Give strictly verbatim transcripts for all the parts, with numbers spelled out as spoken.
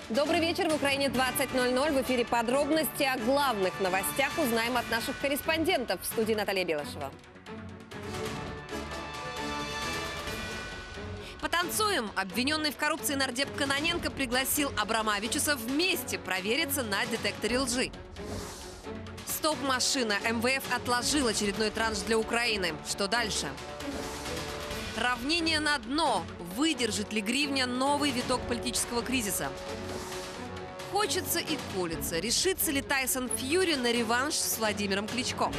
Добрый вечер. В Украине двадцать ноль ноль. В эфире подробности о главных новостях узнаем от наших корреспондентов. В студии Наталья Белышева. Потанцуем. Обвиненный в коррупции нардеп Кононенко пригласил Абрамавичуса вместе провериться на детекторе лжи. Стоп-машина. эм вэ эф отложил очередной транш для Украины. Что дальше? Равнение на дно. Выдержит ли гривня новый виток политического кризиса? Хочется и колется. Решится ли Тайсон Фьюри на реванш с Владимиром Кличко?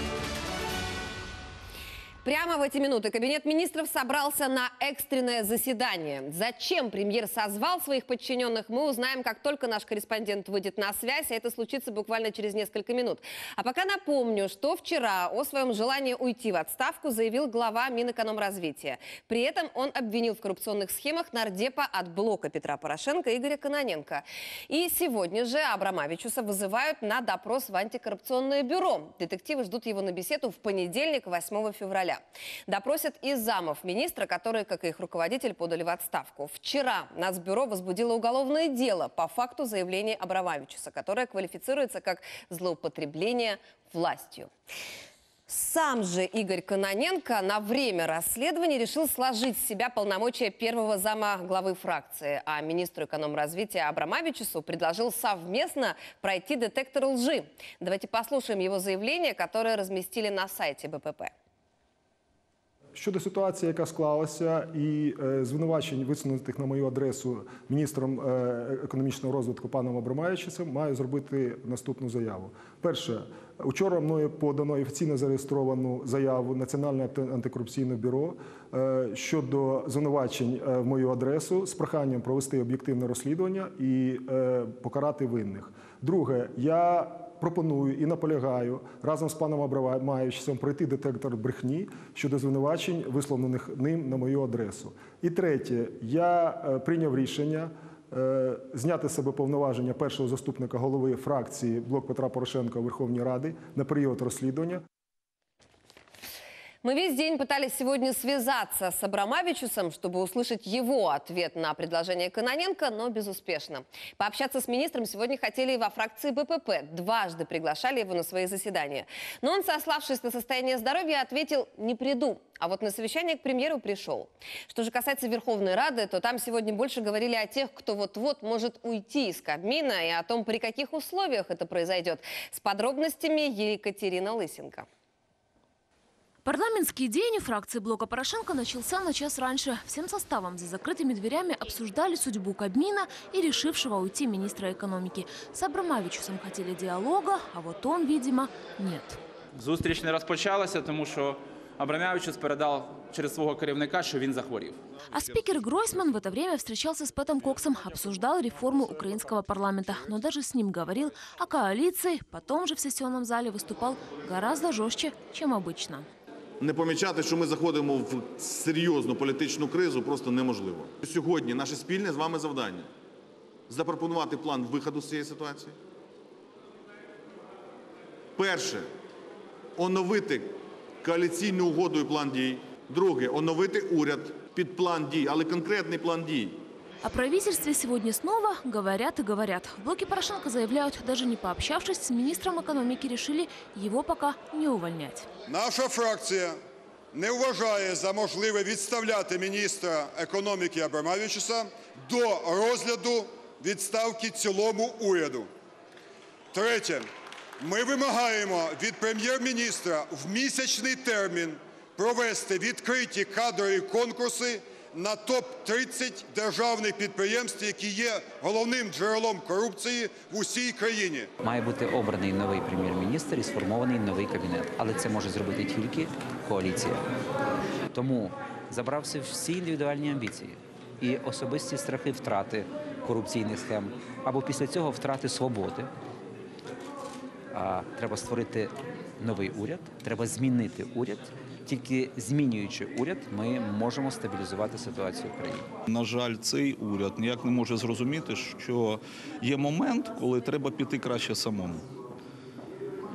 Прямо в эти минуты Кабинет министров собрался на экстренное заседание. Зачем премьер созвал своих подчиненных, мы узнаем, как только наш корреспондент выйдет на связь, а это случится буквально через несколько минут. А пока напомню, что вчера о своем желании уйти в отставку заявил глава Минэкономразвития. При этом он обвинил в коррупционных схемах нардепа от блока Петра Порошенко Игоря Кононенко. И сегодня же Абрамавичуса вызывают на допрос в антикоррупционное бюро. Детективы ждут его на беседу в понедельник, восьмого февраля. Допросят и замов министра, которые, как и их руководитель, подали в отставку. Вчера Нацбюро возбудило уголовное дело по факту заявления Абрамавичуса, которое квалифицируется как злоупотребление властью. Сам же Игорь Кононенко на время расследования решил сложить с себя полномочия первого зама главы фракции, а министру экономразвития Абрамавичусу предложил совместно пройти детектор лжи. Давайте послушаем его заявление, которое разместили на сайте бэ пэ пэ. Щодо ситуації, яка склалася, і е, звинувачень, висунутих на мою адресу міністром е, економічного розвитку паном Абрамавичусом, маю зробити наступну заяву. Перше, вчора мною подано і офіційно зареєстровану заяву Національне антикорупційне бюро е, щодо звинувачень е, в мою адресу з проханням провести об'єктивне розслідування і е, покарати винних. Друге, я пропоную і наполягаю разом з паном Абрамавичусом пройти детектор брехні щодо звинувачень, висловлених ним на мою адресу. І третє, я прийняв рішення зняти з себе повноваження першого заступника голови фракції «Блок Петра Порошенка» у Верховній Раді на період розслідування. Мы весь день пытались сегодня связаться с Абрамавичусом, чтобы услышать его ответ на предложение Кононенко, но безуспешно. Пообщаться с министром сегодня хотели и во фракции бэ пэ пэ. Дважды приглашали его на свои заседания. Но он, сославшись на состояние здоровья, ответил «не приду». А вот на совещание к премьеру пришел. Что же касается Верховной Рады, то там сегодня больше говорили о тех, кто вот-вот может уйти из Кабмина, и о том, при каких условиях это произойдет. С подробностями Екатерина Лысенко. Парламентский день у фракции блока Порошенко начался на час раньше. Всем составом за закрытыми дверями обсуждали судьбу Кабмина и решившего уйти министра экономики. С Абрамавичусом хотели диалога, а вот он, видимо, нет. Зустріч не розпочалася, тому що Абрамавичус передав через свого керівника, що він захворів. А спикер Гройсман в это время встречался с Петом Коксом, обсуждал реформу украинского парламента. Но даже с ним говорил о коалиции, потом же в сессионном зале выступал гораздо жестче, чем обычно. Не помічати, що ми заходимо в серйозну політичну кризу, просто неможливо. Сьогодні наше спільне з вами завдання – запропонувати план виходу з цієї ситуації. Перше – оновити коаліційну угоду і план дій. Друге – оновити уряд під план дій, але конкретний план дій. О правительстве сегодня снова говорят и говорят. В блоке Порошенко заявляют, даже не пообщавшись с министром экономики, решили его пока не увольнять. Наша фракція не вважає за можливе відставляти міністра економіки Абрамавичуса до розгляду відставки цілому уряду. Третє. Ми вимагаємо від прем'єр-міністра в місячний термін провести відкриті кадрові конкурси на топ тридцять державних підприємств, які є головним джерелом корупції в усій країні. Має бути обраний новий прем'єр-міністр і сформований новий кабінет. Але це може зробити тільки коаліція. Тому, забравши всі індивідуальні амбіції і особисті страхи втрати корупційних схем, або після цього втрати свободи, треба створити новий уряд, треба змінити уряд. Тільки змінюючи уряд, ми можемо стабілізувати ситуацію в країні. На жаль, цей уряд ніяк не може зрозуміти, що є момент, коли треба піти краще самому.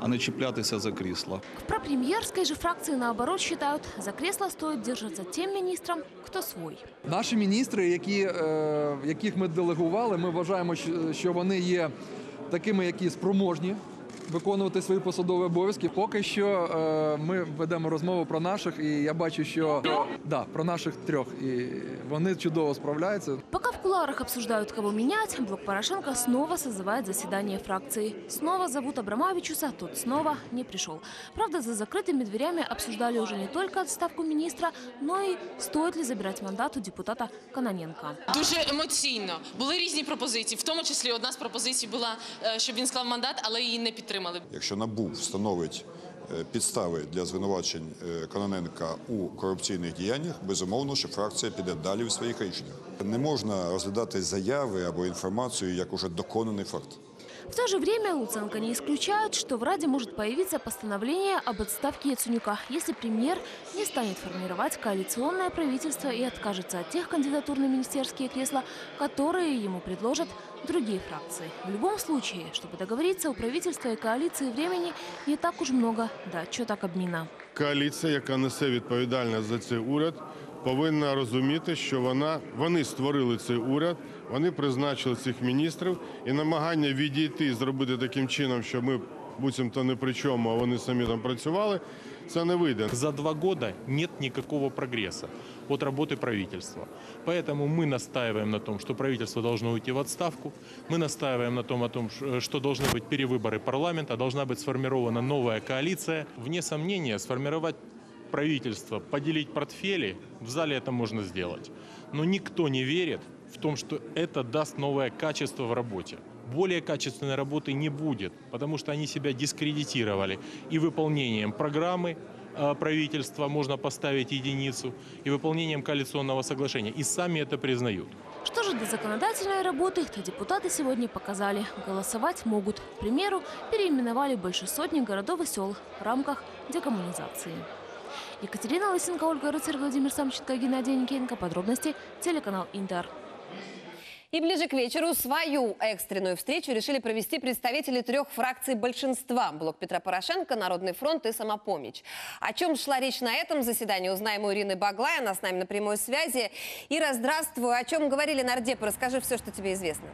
а не чіплятися за крісла. В пропремьерской же фракции, наоборот, считают, за кресло стоит держаться тем министрам, кто свой. Наші міністри, які, е, яких ми делегували, ми вважаємо, що вони є такими, які спроможні виконувати свої посадові обов'язки. Поки що е, ми ведемо розмову про наших, і я бачу, що да, про наших трьох, і вони чудово справляються. Пока в кулуарах обсуждают, кого менять, блок Порошенко снова созывает заседание фракции. Снова зовут Абрамавичуса, тот снова не пришел. Правда, за закрытыми дверями обсуждали уже не только отставку министра, но и стоит ли забирать мандат у депутата Кононенко. Дуже емоційно. Були різні пропозиції, в тому числі одна з пропозицій була, щоб він склав мандат, але її не підтримали. Якщо НАБУ встановить підстави для звинувачень Кононенка у корупційних діяннях, безумовно, що фракція піде далі в своїх рішеннях. Не можна розглядати заяви або інформацію як уже доконаний факт. В то же время Луценко не исключает, что в Раде может появиться постановление об отставке Яценюка, если премьер не станет формировать коалиционное правительство и откажется от тех кандидатур на министерские кресла, которые ему предложат другие фракции. В любом случае, чтобы договориться, у правительства и коалиции времени не так уж много до отчета Кабміна. Коаліція, яка несе відповідальність за цей уряд, повинна розуміти, що вона, вони створили цей уряд, вони призначили цих міністрів, і намагання відійти і зробити таким чином, що ми буцімто не при чому, а вони самі там працювали, це не вийде. За два года нет никакого прогресса от работы правительства. Поэтому мы настаиваем на том, что правительство должно уйти в отставку. Мы настаиваем на том, о том, что должны быть перевыборы парламента, должна быть сформирована новая коалиция. Вне сомнения, сформировать правительство, поделить портфели, в зале это можно сделать. Но никто не верит в том, что это даст новое качество в работе. Более качественной работы не будет, потому что они себя дискредитировали. И выполнением программы правительства можно поставить единицу, и выполнением коалиционного соглашения. И сами это признают. Что же до законодательной работы, то депутаты сегодня показали. Голосовать могут. К примеру, переименовали больше сотни городов и сел в рамках декоммунизации. Екатерина Лысенко, Ольга Рыцарь, Владимир Самченко, Геннадий Никенко. Подробности телеканал Интер. И ближе к вечеру свою экстренную встречу решили провести представители трех фракций большинства. Блок Петра Порошенко, Народный фронт и Самопомощь. О чем шла речь на этом заседании, узнаем у Ирины Баглай. Она с нами на прямой связи. Ира, здравствуй. О чем говорили нардепы? Расскажи все, что тебе известно.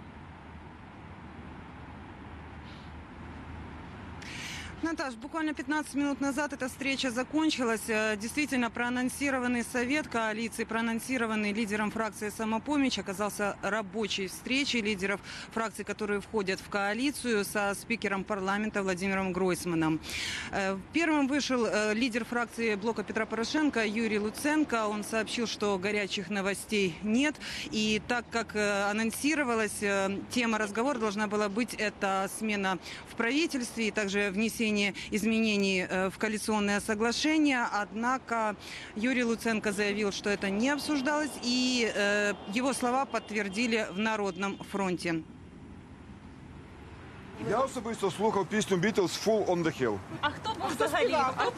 Наташ, буквально пятнадцать минут назад эта встреча закончилась. Действительно, проанонсированный совет коалиции, проанонсированный лидером фракции «Самопомощь», оказался рабочей встречей лидеров фракций, которые входят в коалицию, со спикером парламента Владимиром Гройсманом. Первым вышел лидер фракции блока Петра Порошенко Юрий Луценко. Он сообщил, что горячих новостей нет. И так как анонсировалась, тема разговора должна была быть это смена в правительстве и также внесение изменений в коалиционное соглашение. Однако Юрий Луценко заявил, что это не обсуждалось, и э, его слова подтвердили в Народном фронте. Я особисто слухав пісню Beatles «Full on the Hill». А хто був взагалі?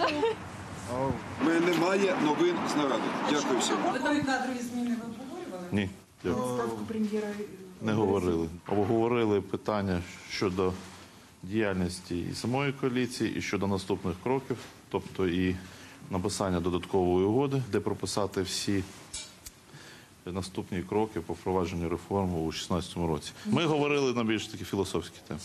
У мене немає новин з наради. Дякую всім. Нові кадрові зміни ви обговорювали? Ні. Відставку прем'єра? Не говорили. Обговорили питання щодо діяльності і самої коаліції, і щодо наступних кроків, тобто і написання додаткової угоди, де прописати всі наступні кроки по впровадженню реформ у дві тисячі шістнадцятому році. Ми говорили на більш такі філософські теми.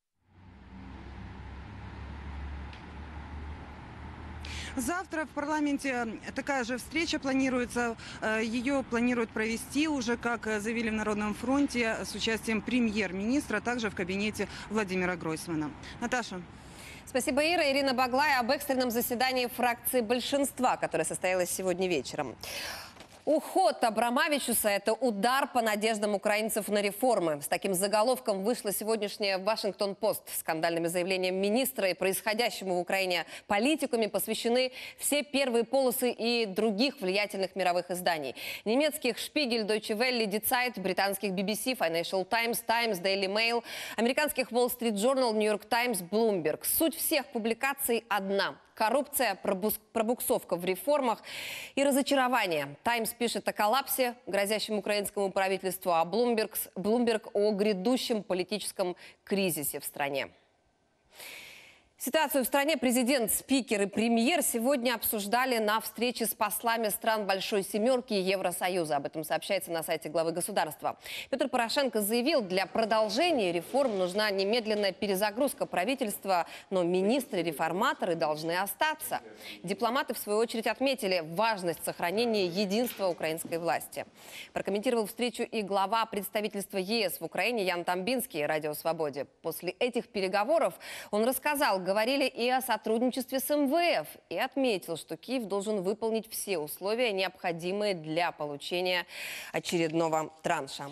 Завтра в парламенте такая же встреча планируется. Ее планируют провести уже, как заявили в Народном фронте, с участием премьер-министра, также в кабинете Владимира Гройсмана. Наташа. Спасибо, Ира. Ирина Баглай об экстренном заседании фракции большинства, которое состоялось сегодня вечером. Уход Абрамавичуса – это удар по надеждам украинцев на реформы. С таким заголовком вышла сегодняшняя «Вашингтон-Пост». Скандальными заявлениями министра и происходящему в Украине политиками посвящены все первые полосы и других влиятельных мировых изданий. Немецких «Шпигель», «Дойче Велле», «Ди Цайт», британских би би си, «Financial Times», «Times», «Daily Mail», американских «Wall Street Journal», «Нью-Йорк Таймс», «Bloomberg». Суть всех публикаций одна – коррупция, пробуксовка в реформах и разочарование. «Таймс» пишет о коллапсе, грозящем украинскому правительству, а Bloomberg, Bloomberg о грядущем политическом кризисе в стране. Ситуацию в стране президент, спикер и премьер сегодня обсуждали на встрече с послами стран Большой Семерки и Евросоюза. Об этом сообщается на сайте главы государства. Петр Порошенко заявил, для продолжения реформ нужна немедленная перезагрузка правительства, но министры-реформаторы должны остаться. Дипломаты, в свою очередь, отметили важность сохранения единства украинской власти. Прокомментировал встречу и глава представительства ЕС в Украине Ян Тамбинский «Радио Свободе». После этих переговоров он рассказал, говорили и о сотрудничестве с эм вэ эф и отметил, что Киев должен выполнить все условия, необходимые для получения очередного транша.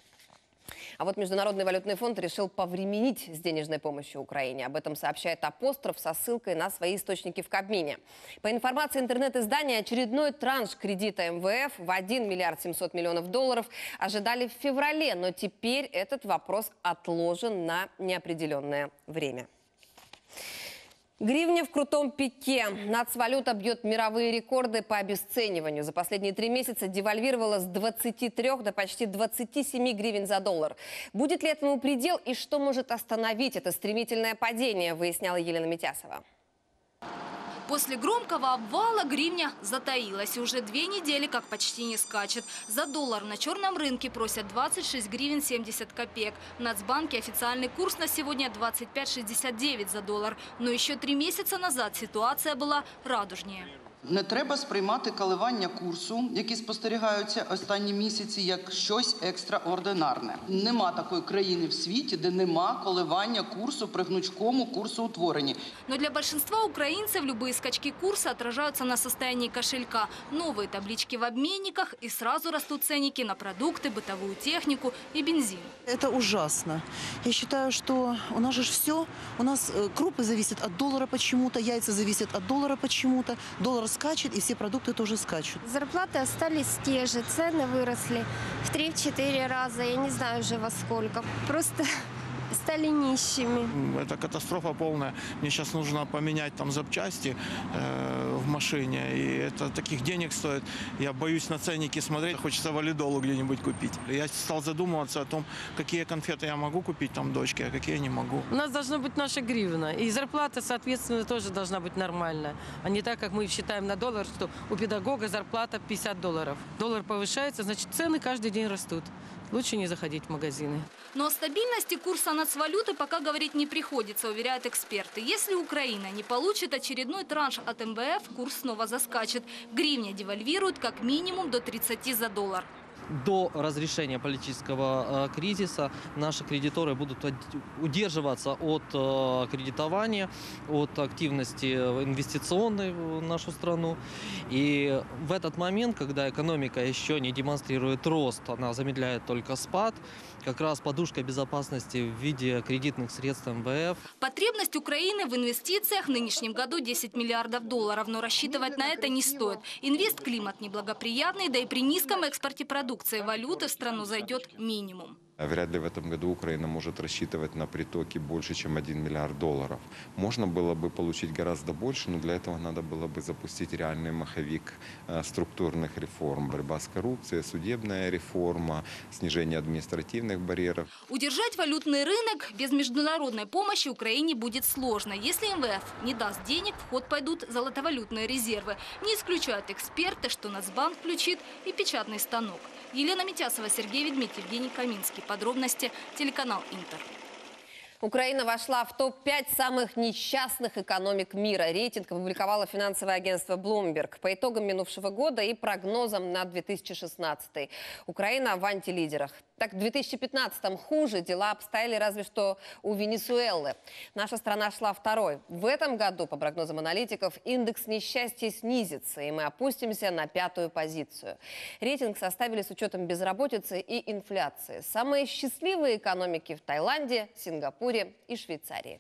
А вот Международный валютный фонд решил повременить с денежной помощью Украине. Об этом сообщает Апостроф со ссылкой на свои источники в Кабмине. По информации интернет-издания, очередной транш кредита эм вэ эф в один миллиард семьсот миллионов долларов ожидали в феврале, но теперь этот вопрос отложен на неопределенное время. Гривня в крутом пике. Нацвалюта бьет мировые рекорды по обесцениванию. За последние три месяца девальвировала с двадцати трёх до почти двадцати семи гривен за доллар. Будет ли этому предел и что может остановить это стремительное падение, выясняла Елена Митясова. После громкого обвала гривня затаилась. И уже две недели как почти не скачет. За доллар на черном рынке просят двадцать шесть гривен семьдесят копеек. В Нацбанке официальный курс на сегодня двадцать пять шестьдесят девять за доллар. Но еще три месяца назад ситуация была радужнее. Не треба сприймати коливання курсу, які спостерігаються останні місяці, як щось екстраординарне. Нема такої країни в світі, де нема коливання курсу при гнучкому курсоутворенні. Но для большинства украинцев любые скачки курса отражаются на состоянии кошелька. Новые таблички в обменниках и сразу растут ценники на продукты, бытовую технику и бензин. Это ужасно. Я считаю, что у нас же все, у нас крупы зависят от доллара почему-то, яйца зависят от доллара почему-то, доллар скачет, и все продукты тоже скачут. Зарплаты остались те же, цены выросли в три-четыре раза, я не знаю уже во сколько. Просто стали нищими. Это катастрофа полная. Мне сейчас нужно поменять там запчасти э, в машине, и это таких денег стоит. Я боюсь на ценники смотреть, хочется валидолу где-нибудь купить. Я стал задумываться о том, какие конфеты я могу купить там дочке, а какие не могу. У нас должна быть наша гривна, и зарплата, соответственно, тоже должна быть нормальная. А не так, как мы считаем на доллар, что у педагога зарплата пятьдесят долларов. Доллар повышается, значит, цены каждый день растут. Лучше не заходить в магазины. Но о стабильности курса нацвалюты пока говорить не приходится, уверяют эксперты. Если Украина не получит очередной транш от эм вэ эф, курс снова заскачет. Гривня девальвирует как минимум до тридцати за доллар. До разрешения политического э, кризиса наши кредиторы будут удерживаться от э, кредитования, от активности инвестиционной в нашу страну. И в этот момент, когда экономика еще не демонстрирует рост, она замедляет только спад, как раз подушка безопасности в виде кредитных средств эм вэ эф. Потребность Украины в инвестициях в нынешнем году десять миллиардов долларов, но рассчитывать на это не стоит. Инвестклимат неблагоприятный, да и при низком экспорте продукции валюты в страну зайдет минимум. Вряд ли в этом году Украина может рассчитывать на притоки больше, чем один миллиард долларов. Можно было бы получить гораздо больше, но для этого надо было бы запустить реальный маховик структурных реформ. Борьба с коррупцией, судебная реформа, снижение административных барьеров. Удержать валютный рынок без международной помощи Украине будет сложно. Если эм вэ эф не даст денег, в ход пойдут золотовалютные резервы. Не исключают эксперты, что Нацбанк включит и печатный станок. Елена Митясова, Сергей Ведмит, Евгений Каминский. Подробности телеканал Интер. Украина вошла в топ пять самых несчастных экономик мира. Рейтинг опубликовало финансовое агентство Bloomberg. По итогам минувшего года и прогнозам на две тысячи шестнадцатый. Украина в антилидерах. Так, в две тысячи пятнадцатом хуже дела обстояли разве что у Венесуэлы. Наша страна шла второй. В этом году, по прогнозам аналитиков, индекс несчастья снизится, и мы опустимся на пятую позицию. Рейтинг составили с учетом безработицы и инфляции. Самые счастливые экономики в Таиланде, Сингапуре и Швейцарии.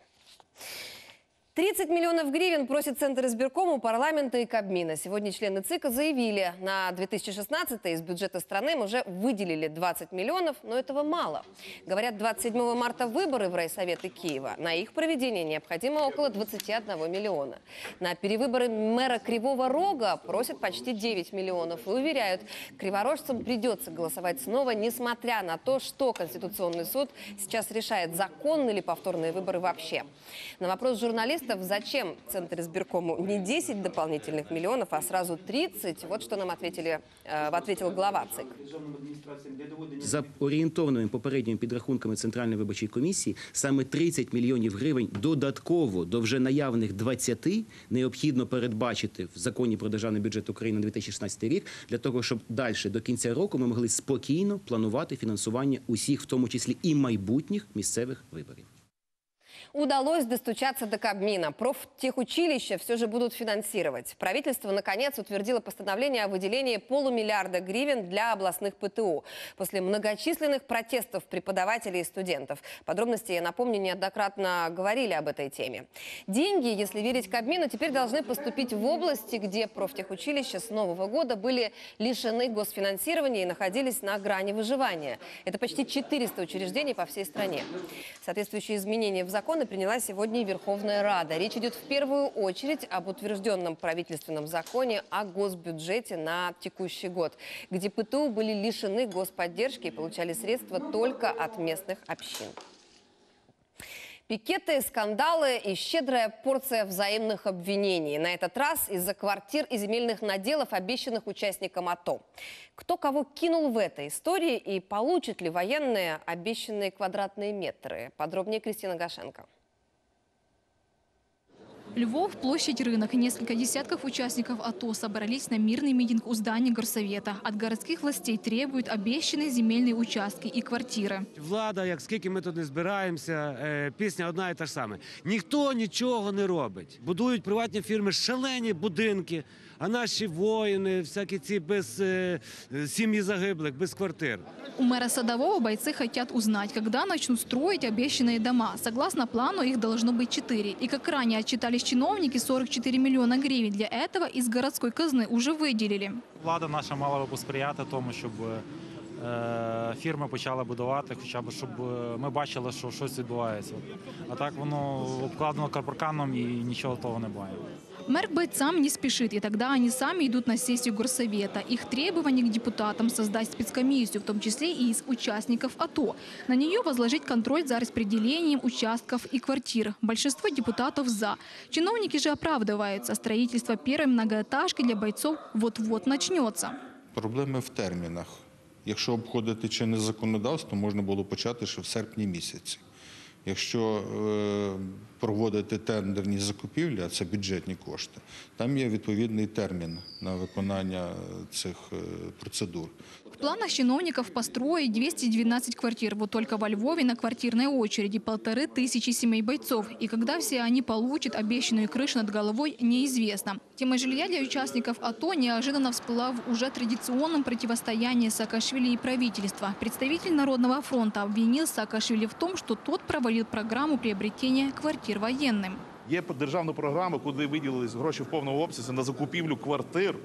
тридцать миллионов гривен просит Центр избиркома, парламента и Кабмина. Сегодня члены ЦИКа заявили, на две тысячи шестнадцатый из бюджета страны мы уже выделили двадцать миллионов, но этого мало. Говорят, двадцать седьмого марта выборы в райсоветы Киева. На их проведение необходимо около двадцати одного миллиона. На перевыборы мэра Кривого Рога просят почти девять миллионов. И уверяют, криворожцам придется голосовать снова, несмотря на то, что Конституционный суд сейчас решает, законны ли повторные выборы вообще. На вопрос журналистов журналистов, зачем Центризбиркому не десять дополнительных миллионов, а сразу тридцать. Вот что нам ответили, э, ответил глава ЦИК. За орієнтовними попередніми підрахунками Центральної виборчої комісії, саме тридцять мільйонів гривень додатково до вже наявних двадцяти необхідно передбачити в Законі про Державний бюджет України на дві тисячі шістнадцятий рік, для того, щоб далі до кінця року ми могли спокійно планувати фінансування усіх, в тому числі і майбутніх місцевих виборів. Удалось достучаться до Кабмина. Профтехучилища все же будут финансировать. Правительство, наконец, утвердило постановление о выделении полумиллиарда гривен для областных ПТУ после многочисленных протестов преподавателей и студентов. Подробности, я напомню, неоднократно говорили об этой теме. Деньги, если верить Кабмину, теперь должны поступить в области, где профтехучилища с нового года были лишены госфинансирования и находились на грани выживания. Это почти четыреста учреждений по всей стране. Соответствующие изменения в законы приняла сегодня и Верховная Рада. Речь идет в первую очередь об утвержденном правительственном законе о госбюджете на текущий год, где ПТУ были лишены господдержки и получали средства только от местных общин. Пикеты, скандалы и щедрая порция взаимных обвинений. На этот раз из-за квартир и земельных наделов, обещанных участникам АТО. Кто кого кинул в этой истории и получат ли военные обещанные квадратные метры? Подробнее Кристина Гашенко. Львов, площадь Рынок и несколько десятков участников АТО собрались на мирный митинг у здания горсовета. От городских властей требуют обещанные земельные участки и квартиры. Влада, як скільки ми тут не збираємося, пісня одна і та ж сама. Ніхто нічого не робить. Будують приватні фірми шалені будинки, а наші воїни, всякі ці без е, сім'ї загиблих, без квартир. У мэра Садового бойцы хотят узнать, когда начнут строить обещанные дома. Согласно плану, их должно быть четыре. И как ранее отчитались чиновники, сорок четыре миллиона гривен для этого из городской казны уже выделили. Влада наша мала би посприяти тому, щоб е, фірми почали будувати, хоча б щоб ми бачили, що щось відбувається. А так воно обкладено парканом і нічого того немає. Мэр к бойцам не спешит, и тогда они сами идут на сессию горсовета. Их требование к депутатам создать спецкомиссию, в том числе и из участников АТО. На нее возложить контроль за распределением участков и квартир. Большинство депутатов за. Чиновники же оправдываются. Строительство первой многоэтажки для бойцов вот-вот начнется. Проблеми в термінах. Якщо обходити чинне законодавство, можна було почати ще в серпні місяці. Якщо е, проводити тендерні закупівлі, а це бюджетні кошти, там є відповідний термін на виконання цих е, процедур. В планах чиновников построить двести двенадцать квартир. Вот только во Львове на квартирной очереди полторы тысячи семей бойцов. И когда все они получат обещанную крышу над головой, неизвестно. Тема жилья для участников АТО неожиданно всплыла в уже традиционном противостоянии Саакашвили и правительства. Представитель Народного фронта обвинил Саакашвили в том, что тот провалил программу приобретения квартир военным. Є державна програма, куди виділились гроші в повному обсязі на закупівлю квартир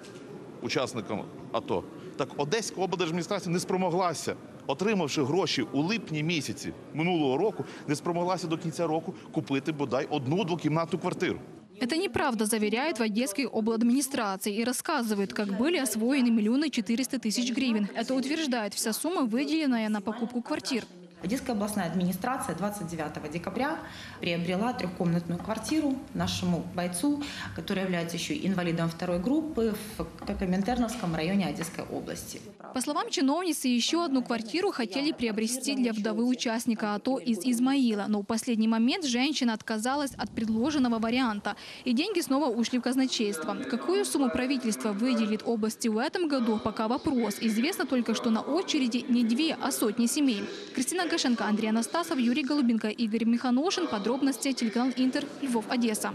учасникам АТО. Так Одеська облдержадміністрація не спромоглася, отримавши гроші у липні місяці минулого року, не спромоглася до кінця року купити бодай одну двокімнатну квартиру. Это неправда, заверяют в Одесской обладминистрации и рассказывают, как были освоены миллионы четыреста тысяч гривен. Это утверждает вся сумма, выделенная на покупку квартир. Одесская областная администрация двадцать девятого декабря приобрела трехкомнатную квартиру нашему бойцу, который является еще инвалидом второй группы в Коминтерновском районе Одесской области. По словам чиновницы, еще одну квартиру хотели приобрести для вдовы участника АТО из Измаила. Но в последний момент женщина отказалась от предложенного варианта. И деньги снова ушли в казначейство. Какую сумму правительство выделит области в этом году, пока вопрос. Известно только, что на очереди не две, а сотни семей. Кристина Гашенко, Андрей Анастасов, Юрий Голубенко, Игорь Миханошин. Подробности телеканал Интер, Львов, Одесса.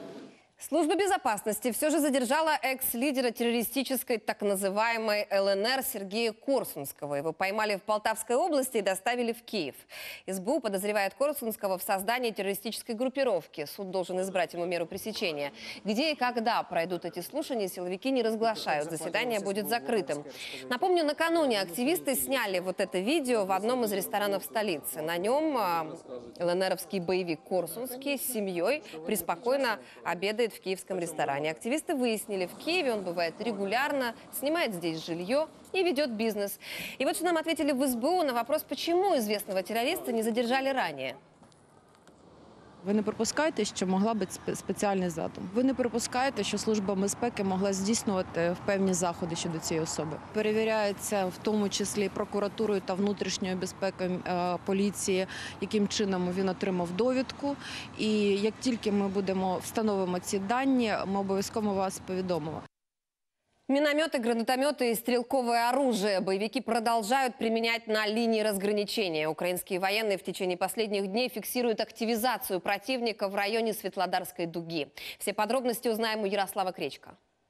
Служба безопасности все же задержала экс-лидера террористической так называемой ЛНР Сергея Корсунского. Его поймали в Полтавской области и доставили в Киев. СБУ подозревает Корсунского в создании террористической группировки. Суд должен избрать ему меру пресечения. Где и когда пройдут эти слушания, силовики не разглашают. Заседание будет закрытым. Напомню, накануне активисты сняли вот это видео в одном из ресторанов столицы. На нем ЛНРовский боевик Корсунский с семьей преспокойно обедает в киевском ресторане. Активисты выяснили, в Киеве он бывает регулярно, снимает здесь жилье и ведет бизнес. И вот что нам ответили в СБУ на вопрос, почему известного террориста не задержали ранее. Ви не припускаєте, що могла бути спеціальний задум. Ви не припускаєте, що Служба безпеки могла здійснювати певні заходи щодо цієї особи. Перевіряється в тому числі прокуратурою та внутрішньою безпекою поліції, яким чином він отримав довідку. І як тільки ми будемо встановимо ці дані, ми обов'язково вас повідомимо. Минометы, гранатометы и стрелковое оружие боевики продолжают применять на линии разграничения. Украинские военные в течение последних дней фиксируют активизацию противника в районе Светлодарской дуги. Все подробности узнаем у Ярослава Кречка.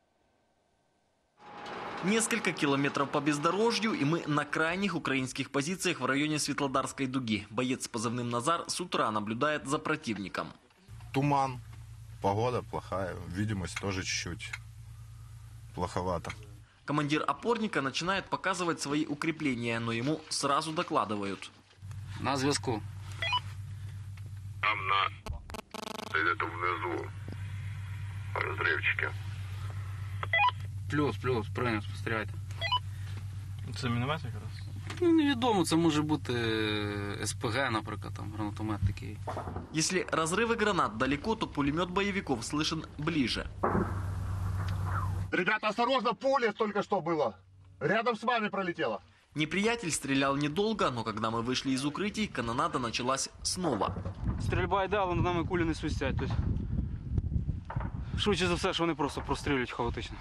Несколько километров по бездорожью, и мы на крайних украинских позициях в районе Светлодарской дуги. Боец с позывным «Назар» с утра наблюдает за противником. Туман, погода плохая, видимость тоже чуть-чуть плоховато. Командир опорника начинает показывать свои укрепления, но ему сразу докладывают. На зв'язку. Там на... где-то внизу разрывчики. Плюс, плюс, прийняв, спостерігайте. Це міномет якраз? Ну, невідомо, це може бути СПГ, наприклад, там, гранатомет такий. Если разрывы гранат далеко, то пулемет боевиков слышен ближе. Ребята, осторожно, пуля только что было. Рядом с вами пролетела. Неприятель стрелял недолго, но когда мы вышли из укрытий, канонада началась снова. Стрільба йде, але над нами кулі не свистять. Тобто, швидше за все, що вони просто прострілюють хаотично.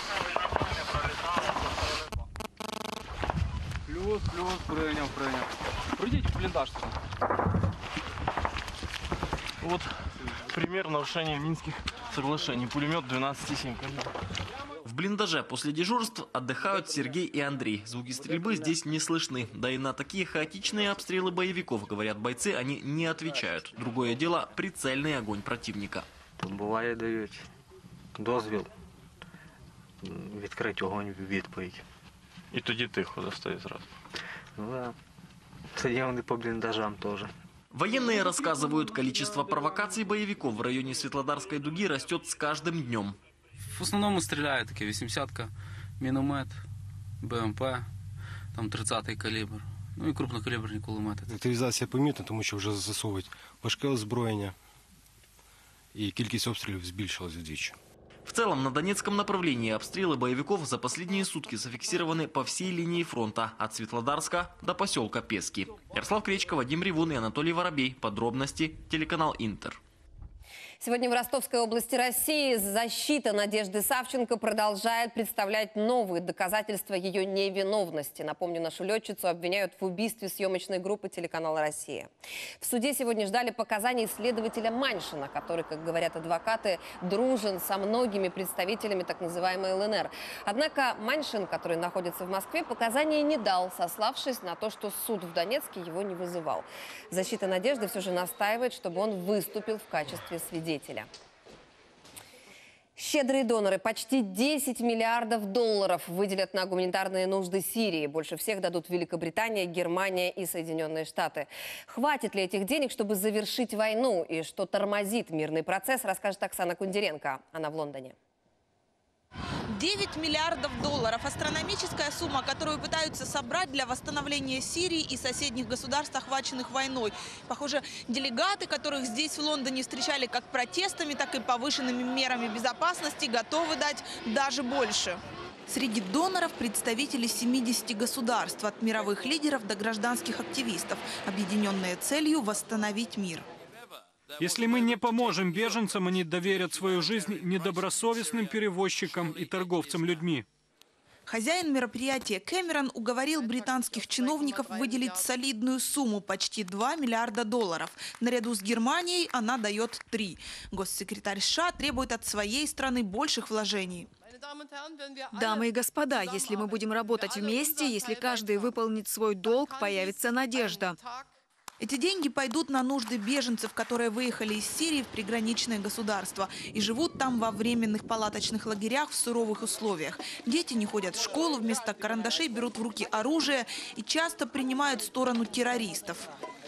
Плюс, плюс, прийняв, прийняв. Прийдіть в бліндаж. Вот пример нарушения Минских соглашений. Пулемет двенадцать семь. В блиндаже после дежурств отдыхают Сергей и Андрей. Звуки стрельбы здесь не слышны. Да и на такие хаотичные обстрелы боевиков, говорят бойцы, они не отвечают. Другое дело – прицельный огонь противника. Буває, дають дозвіл відкрити огонь в відповідь. І тоді тихо достає зразу. Ну да. Тоді вони по бліндажам теж. Военные рассказывают, количество провокаций боевиков в районе Светлодарской дуги растет с каждым днем. В основному стріляють таке вісімдесятка, міномет, БМП, там тридцятий калібр, ну і крупнокаліберні кулемети. Активізація помітна, тому що вже засовують важке озброєння і кількість обстрілів збільшилась вдвічі. В целом, на Донецком направлении обстрелы боевиков за последние сутки зафиксированы по всей линии фронта, от Светлодарска до поселка Пески. Ярослав Кречко, Вадим Ревун и Анатолий Воробей. Подробности – телеканал «Интер». Сегодня в Ростовской области России защита Надежды Савченко продолжает представлять новые доказательства ее невиновности. Напомню, нашу летчицу обвиняют в убийстве съемочной группы телеканала «Россия». В суде сегодня ждали показаний следователя Маньшина, который, как говорят адвокаты, дружен со многими представителями так называемой ЛНР. Однако Маньшин, который находится в Москве, показаний не дал, сославшись на то, что суд в Донецке его не вызывал. Защита Надежды все же настаивает, чтобы он выступил в качестве свидетеля. Щедрые доноры почти десять миллиардов долларов выделят на гуманитарные нужды Сирии. Больше всех дадут Великобритания, Германия и Соединенные Штаты. Хватит ли этих денег, чтобы завершить войну? И что тормозит мирный процесс, расскажет Оксана Кундеренко. Она в Лондоне. девять миллиардов долларов – астрономическая сумма, которую пытаются собрать для восстановления Сирии и соседних государств, охваченных войной. Похоже, делегаты, которых здесь в Лондоне встречали как протестами, так и повышенными мерами безопасности, готовы дать даже больше. Среди доноров представители семидесяти государств, от мировых лидеров до гражданских активистов, объединенные целью восстановить мир. Если мы не поможем беженцам, они доверят свою жизнь недобросовестным перевозчикам и торговцам людьми. Хозяин мероприятия Кэмерон уговорил британских чиновников выделить солидную сумму – почти два миллиарда долларов. Наряду с Германией она дает три. Госсекретарь США требует от своей страны больших вложений. Дамы и господа, если мы будем работать вместе, если каждый выполнит свой долг, появится надежда. Эти деньги пойдут на нужды беженцев, которые выехали из Сирии в приграничное государство и живут там во временных палаточных лагерях в суровых условиях. Дети не ходят в школу, вместо карандашей берут в руки оружие и часто принимают сторону террористов.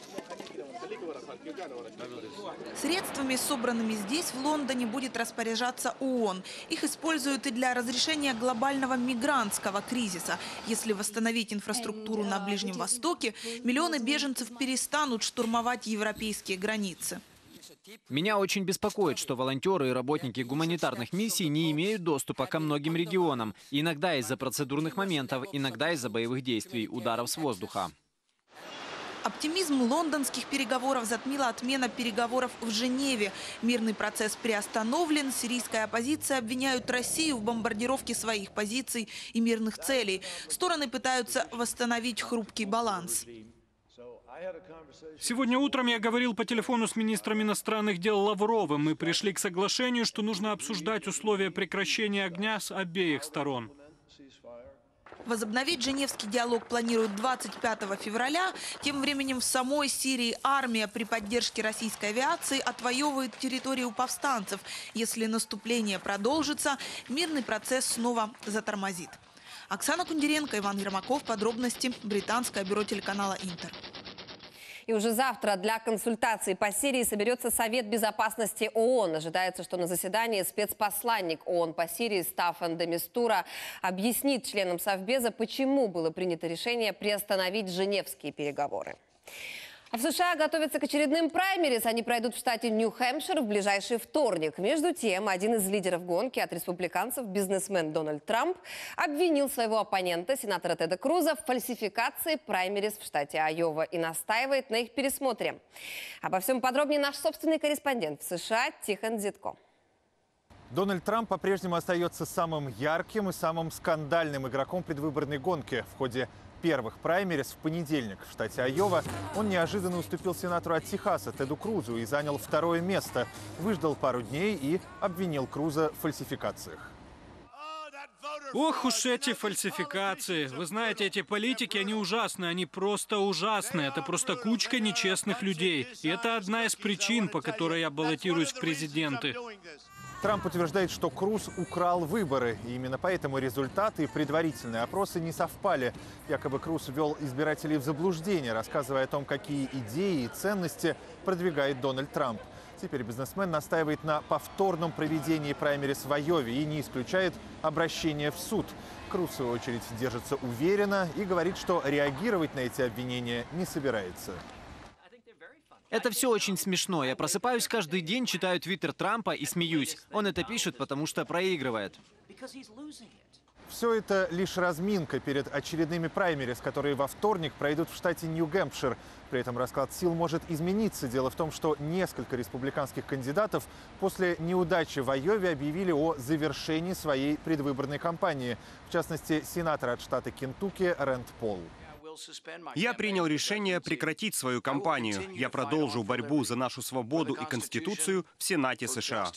Средствами, собранными здесь, в Лондоне, будет распоряжаться ООН. Их используют и для разрешения глобального мигрантского кризиса. Если восстановить инфраструктуру на Ближнем Востоке, миллионы беженцев перестанут штурмовать европейские границы. Меня очень беспокоит, что волонтеры и работники гуманитарных миссий не имеют доступа ко многим регионам. Иногда из-за процедурных моментов, иногда из-за боевых действий, ударов с воздуха. Оптимизм лондонских переговоров затмила отмена переговоров в Женеве. Мирный процесс приостановлен. Сирийская оппозиция обвиняют Россию в бомбардировке своих позиций и мирных целей. Стороны пытаются восстановить хрупкий баланс. Сегодня утром я говорил по телефону с министром иностранных дел Лавровым. Мы пришли к соглашению, что нужно обсуждать условия прекращения огня с обеих сторон. Возобновить женевский диалог планируют двадцать пятого февраля. Тем временем в самой Сирии армия при поддержке российской авиации отвоевывает территорию повстанцев. Если наступление продолжится, мирный процесс снова затормозит. Оксана Кундеренко, Иван Ермаков. Подробности. Британское бюро телеканала «Интер». И уже завтра для консультаций по Сирии соберется Совет безопасности ООН. Ожидается, что на заседании спецпосланник ООН по Сирии Стаффан де Мистура объяснит членам Совбеза, почему было принято решение приостановить женевские переговоры. А в США готовятся к очередным праймерис. Они пройдут в штате Нью-Хэмпшир в ближайший вторник. Между тем, один из лидеров гонки от республиканцев, бизнесмен Дональд Трамп, обвинил своего оппонента, сенатора Теда Круза, в фальсификации праймерис в штате Айова и настаивает на их пересмотре. Обо всем подробнее наш собственный корреспондент в США Тихон Зитко. Дональд Трамп по-прежнему остается самым ярким и самым скандальным игроком предвыборной гонки. В ходе первых праймерис в понедельник в штате Айова он неожиданно уступил сенатору от Техаса Теду Крузу и занял второе место. Выждал пару дней и обвинил Круза в фальсификациях. Ох уж эти фальсификации. Вы знаете, эти политики, они ужасны, они просто ужасны. Это просто кучка нечестных людей. И это одна из причин, по которой я баллотируюсь в президенты. Трамп утверждает, что Круз украл выборы. И именно поэтому результаты и предварительные опросы не совпали. Якобы Круз ввел избирателей в заблуждение, рассказывая о том, какие идеи и ценности продвигает Дональд Трамп. Теперь бизнесмен настаивает на повторном проведении праймерис в Айове и не исключает обращение в суд. Круз, в свою очередь, держится уверенно и говорит, что реагировать на эти обвинения не собирается. Это все очень смешно. Я просыпаюсь каждый день, читаю твиттер Трампа и смеюсь. Он это пишет, потому что проигрывает. Все это лишь разминка перед очередными праймерис, которые во вторник пройдут в штате Нью-Гэмпшир. При этом расклад сил может измениться. Дело в том, что несколько республиканских кандидатов после неудачи в Айове объявили о завершении своей предвыборной кампании. В частности, сенатор от штата Кентукки Рэнд Пол. Я принял решение прекратить свою кампанию. Я продолжу борьбу за нашу свободу и Конституцию в Сенате США.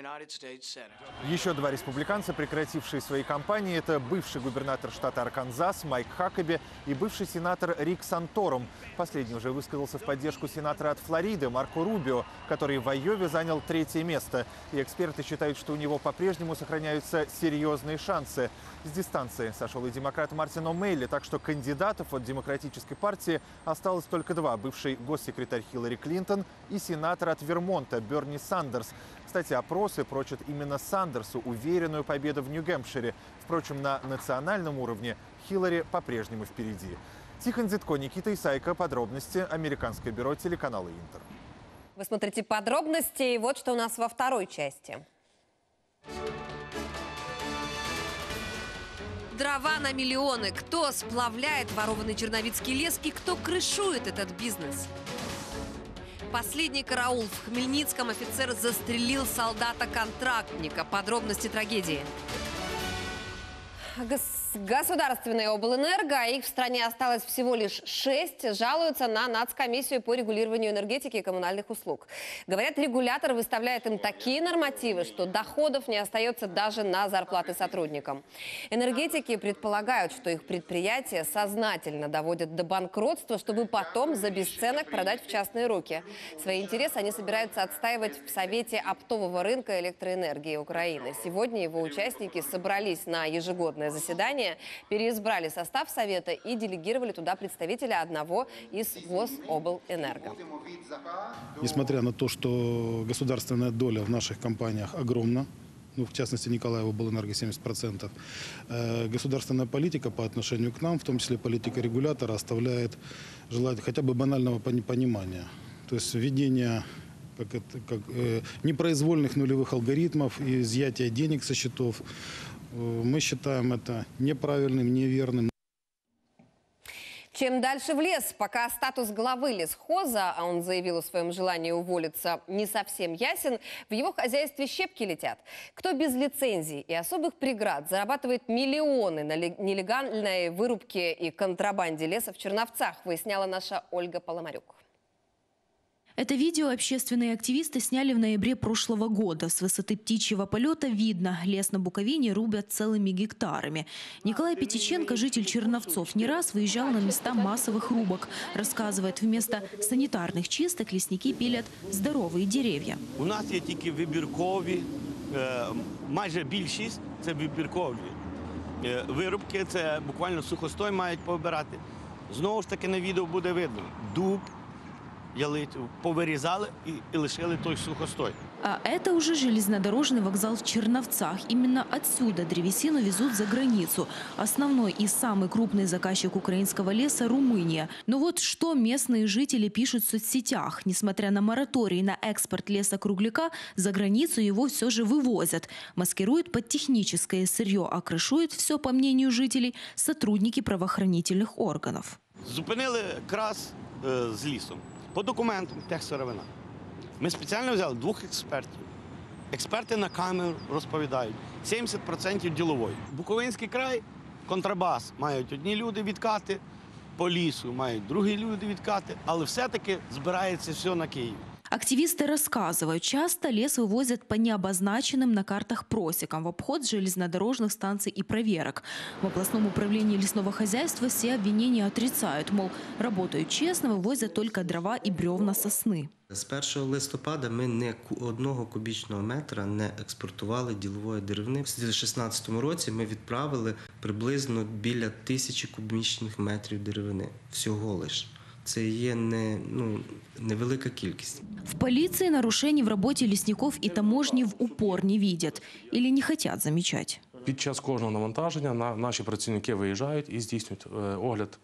Еще два республиканца, прекратившие свои кампании, это бывший губернатор штата Арканзас Майк Хакаби и бывший сенатор Рик Санторум. Последний уже высказался в поддержку сенатора от Флориды Марко Рубио, который в Айове занял третье место. И эксперты считают, что у него по-прежнему сохраняются серьезные шансы. С дистанции сошел и демократ Мартин О'Мейли, так что кандидатов от Демократической партии осталось только два. Бывший госсекретарь Хиллари Клинтон и сенатор от Вермонта Берни Сандерс. Кстати, опросы прочат именно Сандерсу уверенную победу в Нью-Гэмпшире. Впрочем, на национальном уровне Хиллари по-прежнему впереди. Тихон Зитко, Никита Исайко. Подробности. Американское бюро телеканала «Интер». Вы смотрите подробности. И вот что у нас во второй части. Дрова на миллионы. Кто сплавляет ворованный черновицкий лес и кто крышует этот бизнес? Последний караул. В Хмельницком офицер застрелил солдата-контрактника. Подробности трагедии. Государственная облэнерго, а их в стране осталось всего лишь шесть, жалуются на Нацкомиссию по регулированию энергетики и коммунальных услуг. Говорят, регулятор выставляет им такие нормативы, что доходов не остается даже на зарплаты сотрудникам. Энергетики предполагают, что их предприятия сознательно доводят до банкротства, чтобы потом за бесценок продать в частные руки. Свои интересы они собираются отстаивать в Совете оптового рынка электроэнергии Украины. Сегодня его участники собрались на ежегодное заседание, переизбрали состав Совета и делегировали туда представителя одного из Гособлэнерго. Несмотря на то, что государственная доля в наших компаниях огромна, ну, в частности, Николаева Облэнерго семьдесят процентов, э, государственная политика по отношению к нам, в том числе политика регулятора, оставляет желать хотя бы банального понимания. То есть введение как это, как, э, непроизвольных нулевых алгоритмов и изъятия денег со счетов. Э, мы считаем это неправильным, неверным. Чем дальше в лес, пока статус главы лесхоза, а он заявил о своем желании уволиться, не совсем ясен, в его хозяйстве щепки летят. Кто без лицензий и особых преград зарабатывает миллионы на нелегальной вырубке и контрабанде леса в Черновцах, выясняла наша Ольга Поломарюк. Это видео общественные активисты сняли в ноябре прошлого года. С высоты птичьего полета видно, лес на Буковине рубят целыми гектарами. Николай Пятиченко, житель Черновцов, не раз выезжал на места массовых рубок. Рассказывает, вместо санитарных чисток лесники пилят здоровые деревья. У нас є тільки вибіркові, майже більшість – це вибіркові вирубки, це буквально сухостой мають пообирати. Знову ж таки на відео буде видно – дуб, ялицю повырезали и, и лишили той сухостой. А это уже железнодорожный вокзал в Черновцах. Именно отсюда древесину везут за границу. Основной и самый крупный заказчик украинского леса – Румыния. Но вот что местные жители пишут в соцсетях. Несмотря на мораторий на экспорт леса-кругляка, за границу его все же вывозят. Маскируют под техническое сырье, а крышуют все, по мнению жителей, сотрудники правоохранительных органов. Зупинили крас э, з лісом. По документам техсировина. Ми спеціально взяли двох експертів. Експерти на камеру розповідають. сімдесят відсотків ділової. Буковинський край, контрабас мають одні люди відкати, по лісу мають другі люди відкати, але все-таки збирається все на Київ. Активисты рассказывают, часто лес вывозят по необозначенным на картах просекам в обход железнодорожных станций и проверок. В областном управлении лесного хозяйства все обвинения отрицают, мол, работают честно, вывозят только дрова и бревна сосны. З першого листопада ми не одного кубічного метра не експортували ділової деревини. В дві тисячі шістнадцятому році ми відправили приблизно біля тисячі кубічних метрів деревини. Всього лиш. Це є не, ну, невелика кількість. В полиции нарушений в работе лесников и таможни в упор не видят или не хотят замечать. Під час кожного навантаження наші працівники виїжджають і здійснюють огляд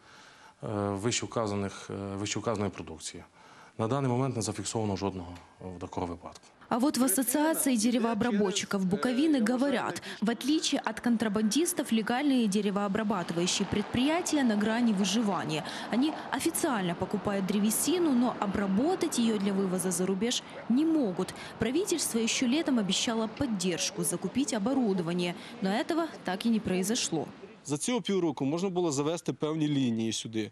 вищевказаних, вищевказаної продукції. На даний момент не зафіксовано жодного такого випадку. А вот в Ассоциации деревообработчиков Буковины говорят, в отличие от контрабандистов, легальные деревообрабатывающие предприятия на грани выживания. Они официально покупают древесину, но обработать ее для вывоза за рубеж не могут. Правительство еще летом обещало поддержку, закупить оборудование, но этого так и не произошло. За цього півроку можна було завести певні лінії сюди,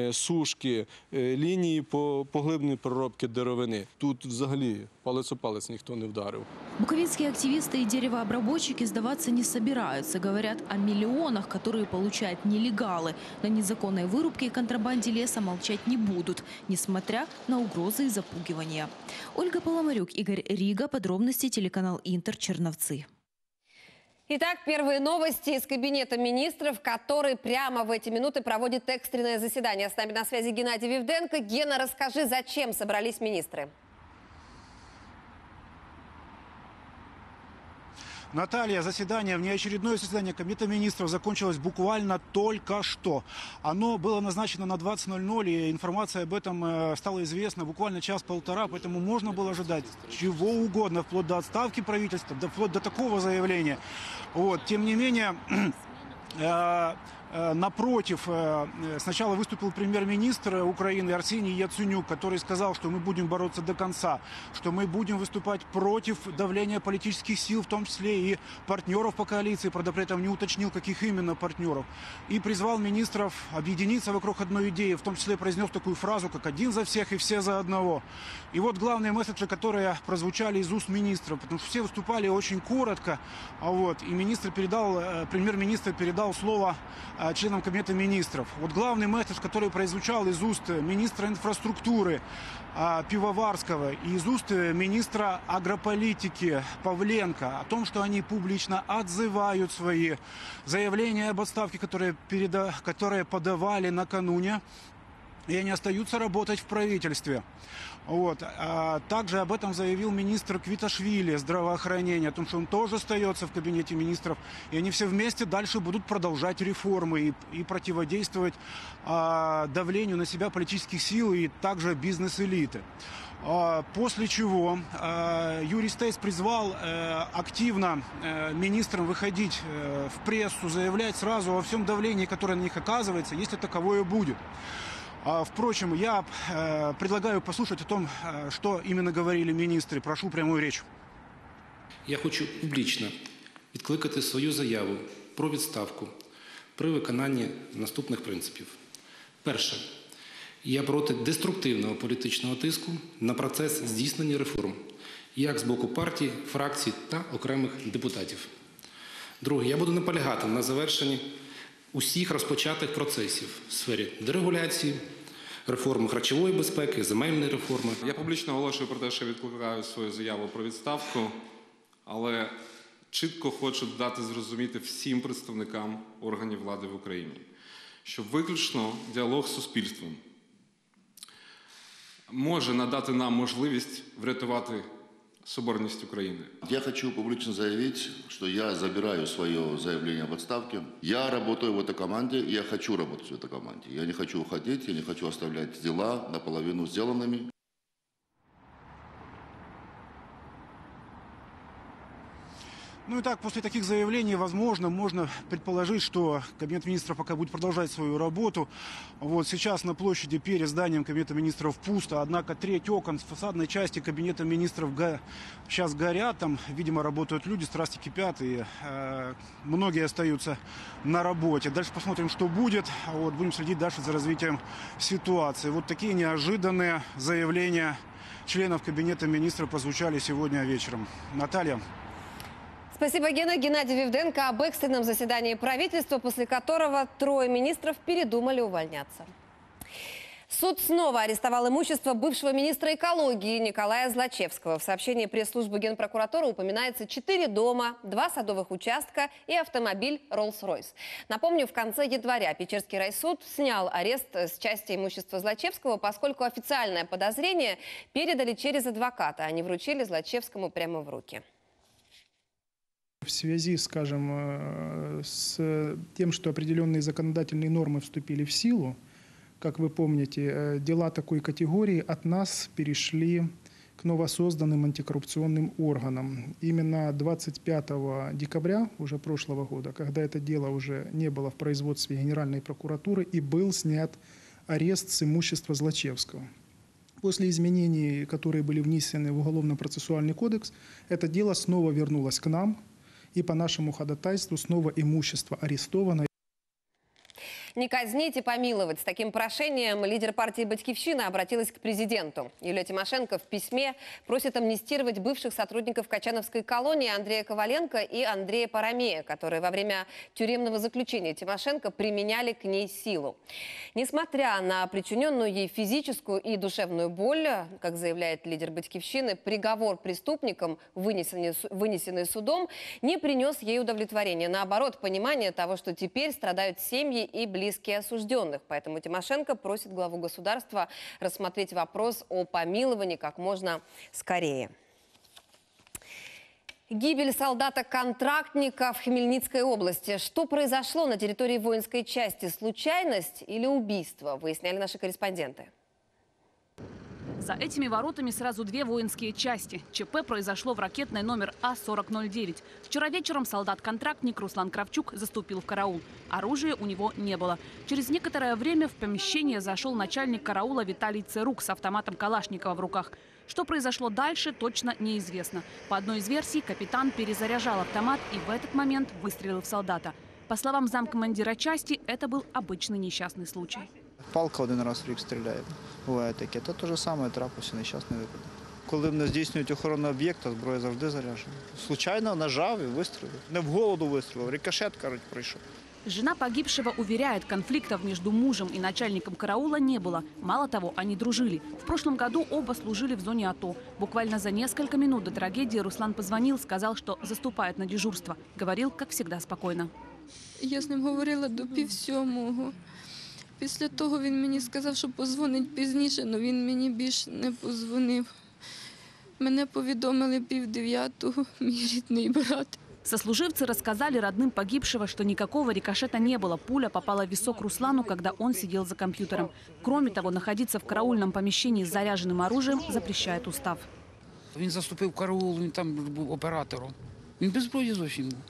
сушки, лінії по поглибленій переробці деревини. Тут взагалі палець о палець ніхто не вдарив. Буковинские активисты и деревообработчики сдаваться не собираются. Говорят о миллионах, которые получают нелегалы. На незаконной вырубке и контрабанде леса молчать не будут, несмотря на угрозы и запугивания. Ольга Поломарюк, Игорь Рига. Подробности телеканал Интер, Черновцы. Итак, первые новости из кабинета министров, который прямо в эти минуты проводит экстренное заседание. С нами на связи Геннадий Вивденко. Гена, расскажи, зачем собрались министры? Наталья, заседание, внеочередное заседание Кабинета министров закончилось буквально только что. Оно было назначено на двадцать ноль ноль, и информация об этом стала известна буквально час-полтора, поэтому можно было ожидать чего угодно, вплоть до отставки правительства, вплоть до такого заявления. Вот. Тем не менее... Напротив, сначала выступил премьер-министр Украины Арсений Яценюк, который сказал, что мы будем бороться до конца, что мы будем выступать против давления политических сил, в том числе и партнеров по коалиции, правда, при этом не уточнил, каких именно партнеров. И призвал министров объединиться вокруг одной идеи, в том числе произнес такую фразу, как «один за всех и все за одного». И вот главные месседжи, которые прозвучали из уст министров, потому что все выступали очень коротко, а вот, и министр передал, премьер-министр передал слово членам Кабинета министров. Вот главный месседж, который прозвучал из уст министра инфраструктуры Пивоварского и из уст министра агрополитики Павленко о том, что они публично отзывают свои заявления об отставке, которые, переда... которые подавали накануне, и они остаются работать в правительстве. Вот. А также об этом заявил министр Квиташвили здравоохранения, о том, что он тоже остается в Кабинете министров. И они все вместе дальше будут продолжать реформы и, и противодействовать а, давлению на себя политических сил и также бизнес-элиты. После чего Юрий Стейс призвал активно министрам выходить в прессу, заявлять сразу о всем давлении, которое на них оказывается, если таковое будет. Впрочем, я предлагаю послушать о том, что именно говорили министры. Прошу прямую речь. Я хочу публічно відкликати свою заяву про відставку при виконанні наступних принципів. Перше. Я проти деструктивного політичного тиску на процес здійснення реформ, як з боку партій, фракцій та окремих депутатів. Друге. Я буду наполягати на завершенні усіх розпочатих процесів в сфері дерегуляції, реформи харчової безпеки, земельної реформи. Я публічно оголошую про те, що відкликаю свою заяву про відставку, але чітко хочу дати зрозуміти всім представникам органів влади в Україні, що виключно діалог з суспільством може надати нам можливість врятувати соборність України. Я хочу публично заявить, что я забираю свое заявление об отставке. Я работаю в этой команде, и я хочу работать в этой команде. Я не хочу уходить, я не хочу оставлять дела наполовину сделанными. Ну и так, после таких заявлений, возможно, можно предположить, что Кабинет министров пока будет продолжать свою работу. Вот сейчас на площади перед зданием Кабинета министров пусто, однако треть окон с фасадной части Кабинета министров го... сейчас горят, там, видимо, работают люди, страсти кипят, и э, многие остаются на работе. Дальше посмотрим, что будет, вот, будем следить дальше за развитием ситуации. Вот такие неожиданные заявления членов Кабинета министров прозвучали сегодня вечером. Наталья. Спасибо, Гена. Геннадий Вивденко об экстренном заседании правительства, после которого трое министров передумали увольняться. Суд снова арестовал имущество бывшего министра экологии Николая Злачевского. В сообщении пресс-службы Генпрокуратуры упоминается четыре дома, два садовых участка и автомобиль Rolls-Royce. Напомню, в конце января Печерский райсуд снял арест с части имущества Злачевского, поскольку официальное подозрение передали через адвоката, а не вручили Злачевскому прямо в руки. В связи, скажем, с тем, что определенные законодательные нормы вступили в силу, как вы помните, дела такой категории от нас перешли к новосозданным антикоррупционным органам. Именно двадцать пятого декабря уже прошлого года, когда это дело уже не было в производстве Генеральной прокуратуры, и был снят арест с имущества Злачевского. После изменений, которые были внесены в Уголовно-процессуальный кодекс, это дело снова вернулось к нам. И по нашему ходатайству снова имущество арестовано. Не казнить и помиловать. С таким прошением лидер партии «Батькивщина» обратилась к президенту. Юлия Тимошенко в письме просит амнистировать бывших сотрудников Качановской колонии Андрея Коваленко и Андрея Парамея, которые во время тюремного заключения Тимошенко применяли к ней силу. Несмотря на причиненную ей физическую и душевную боль, как заявляет лидер «Батькивщины», приговор преступникам, вынесенный, вынесенный судом, не принес ей удовлетворения. Наоборот, понимание того, что теперь страдают семьи и близкие близкие осужденных. Поэтому Тимошенко просит главу государства рассмотреть вопрос о помиловании как можно скорее. Гибель солдата-контрактника в Хмельницкой области. Что произошло на территории воинской части? Случайность или убийство? Выясняли наши корреспонденты. За этими воротами сразу две воинские части. ЧП произошло в ракетной номер А сорок ноль девять. Вчера вечером солдат-контрактник Руслан Кравчук заступил в караул. Оружия у него не было. Через некоторое время в помещение зашел начальник караула Виталий Церук с автоматом Калашникова в руках. Что произошло дальше, точно неизвестно. По одной из версий, капитан перезаряжал автомат и в этот момент выстрелил в солдата. По словам замкомандира части, это был обычный несчастный случай. Палка один раз в рік стріляє, буває таке. То те ж саме трапився нещасний випадок. Коли вони здійснюють охорону об'єкта, зброя завжди заряджена. Случайно нажав і вистрілив. Не в голову вистрілив, рикошет, кажуть, прийшов. Жена погибшего уверяет, конфликтов между мужем и начальником караула не было. Мало того, они дружили. В прошлом году оба служили в зоне АТО. Буквально за несколько минут до трагедии Руслан позвонил, сказал, что заступает на дежурство. Говорил, как всегда, спокойно. Я з ним говорила до пів сьомого. Після того він мені сказав, що позвонить пізніше, але він мені більше не позвонив. Мене повідомили пів дев'ятого, мій рідний брат. Сослуживцы рассказали родным погибшего, что никакого рикошета не было. Пуля попала в висок Руслану, когда он сидел за компьютером. Кроме того, находиться в караульном помещении с заряженным оружием запрещает устав. Він заступив караул, він там був оператором. Він без зброї зовсім був.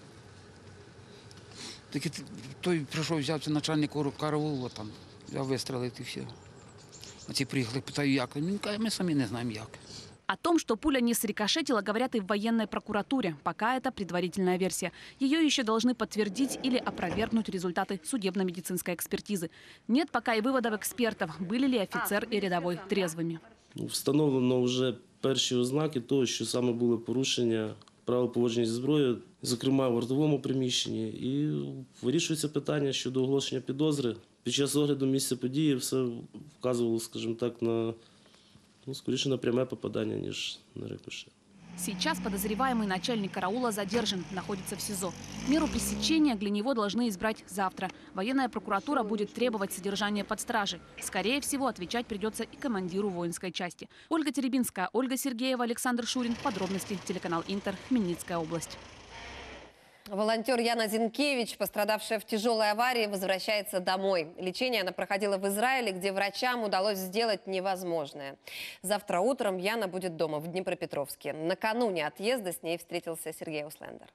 Тільки той прийшов, взявся начальник караулу, там, взяв вистрелив і все. А ці приїхали, питаю, як? Він каже, ми самі не знаємо, як. О том, что пуля не срикошетила, говорят и в военной прокуратуре. Пока это предварительная версия. Ее еще должны подтвердить или опровергнуть результаты судебно-медицинской экспертизы. Нет пока и выводов экспертов, были ли офицер и рядовой трезвыми. Встановлено вже перші ознаки того, що саме були порушення правил поводження зі зброєю, зокрема в вартовому приміщенні. І вирішується питання щодо оголошення підозри. Під час огляду місця події все вказувало, скажімо так, на, ну, скоріше на пряме попадання, ніж на рикошет. Сейчас подозреваемый начальник караула задержан, находится в СИЗО. Меру пресечения для него должны избрать завтра. Военная прокуратура будет требовать содержания под стражей. Скорее всего, отвечать придется и командиру воинской части. Ольга Теребинская, Ольга Сергеева, Александр Шурин. Подробности. Телеканал Интер. Хмельницкая область. Волонтер Яна Зинкевич, пострадавшая в тяжелой аварии, возвращается домой. Лечение она проходила в Израиле, где врачам удалось сделать невозможное. Завтра утром Яна будет дома в Днепропетровске. Накануне отъезда с ней встретился Сергей Услендер.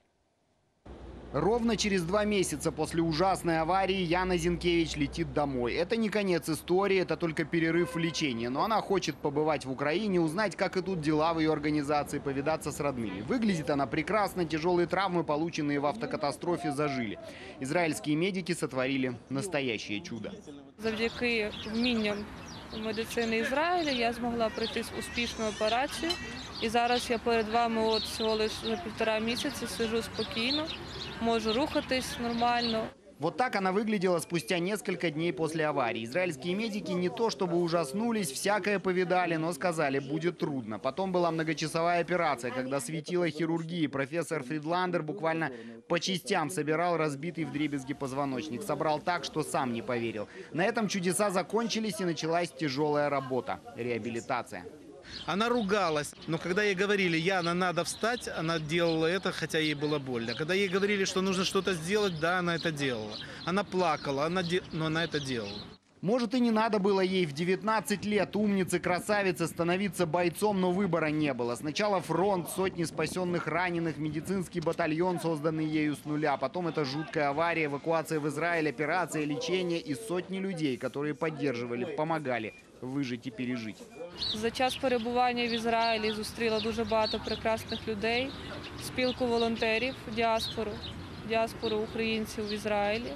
Ровно через два месяца после ужасной аварии Яна Зинкевич летит домой. Это не конец истории, это только перерыв в лечении. Но она хочет побывать в Украине, узнать, как идут дела в ее организации, повидаться с родными. Выглядит она прекрасно, тяжелые травмы, полученные в автокатастрофе, зажили. Израильские медики сотворили настоящее чудо. Завдяки вмінням медицини Ізраїля я змогла пройти успішну операцію. І зараз я перед вами от всього лише за півтора місяці сижу спокійно, можу рухатись нормально. Вот так она выглядела спустя несколько дней после аварии. Израильские медики не то чтобы ужаснулись, всякое повидали, но сказали, будет трудно. Потом была многочасовая операция, когда светила хирургии. Профессор Фридландер буквально по частям собирал разбитый вдребезги позвоночник. Собрал так, что сам не поверил. На этом чудеса закончились, и началась тяжелая работа – реабилитация. Она ругалась, но когда ей говорили, Яна, надо встать, она делала это, хотя ей было больно. Когда ей говорили, что нужно что-то сделать, да, она это делала. Она плакала, она де... но она это делала. Может, и не надо было ей в девятнадцать лет, умницы, красавицы, становиться бойцом, но выбора не было. Сначала фронт, сотни спасенных раненых, медицинский батальон, созданный ею с нуля. Потом это жуткая авария, эвакуация в Израиль, операция, лечение и сотни людей, которые поддерживали, помогали вижити і пережити. За час перебування в Ізраїлі зустріла дуже багато прекрасних людей, спілку волонтерів, діаспору, діаспору українців в Ізраїлі.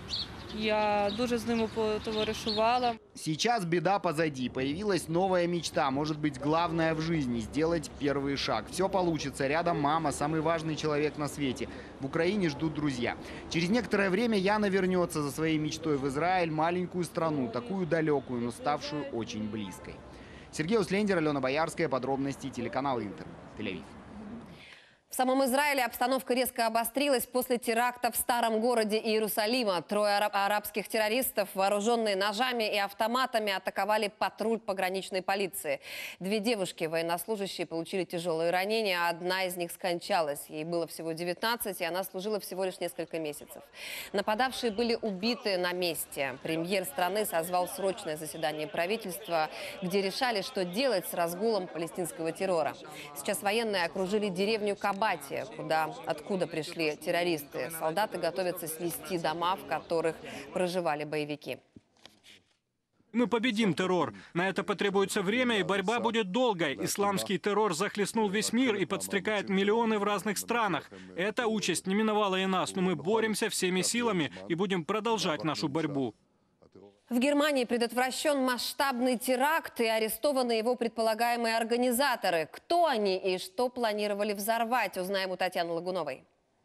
Я дуже з ними потоваришувала. Сейчас беда позади. Появилась новая мечта, может быть, главная в жизни – сделать первый шаг. Все получится. Рядом мама, самый важный человек на свете. В Украине ждут друзья. Через некоторое время Яна вернется за своей мечтой в Израиль, маленькую страну, такую далекую, но ставшую очень близкой. Сергей Услендер, Алена Боярская. Подробности. Телеканал Интер. Тель-Авив. В самом Израиле обстановка резко обострилась после теракта в старом городе Иерусалима. Трое арабских террористов, вооруженные ножами и автоматами, атаковали патруль пограничной полиции. Две девушки, военнослужащие, получили тяжелые ранения, одна из них скончалась. Ей было всего девятнадцать, и она служила всего лишь несколько месяцев. Нападавшие были убиты на месте. Премьер страны созвал срочное заседание правительства, где решали, что делать с разгулом палестинского террора. Сейчас военные окружили деревню Кабатия, куда, откуда пришли террористы. Солдаты готовятся снести дома, в которых проживали боевики. Мы победим террор. На это потребуется время, и борьба будет долгой. Исламский террор захлестнул весь мир и подстрекает миллионы в разных странах. Эта участь не миновала и нас, но мы боремся всеми силами и будем продолжать нашу борьбу. В Германии предотвращен масштабный теракт и арестованы его предполагаемые организаторы. Кто они и что планировали взорвать, узнаем у Татьяны Лагуновой.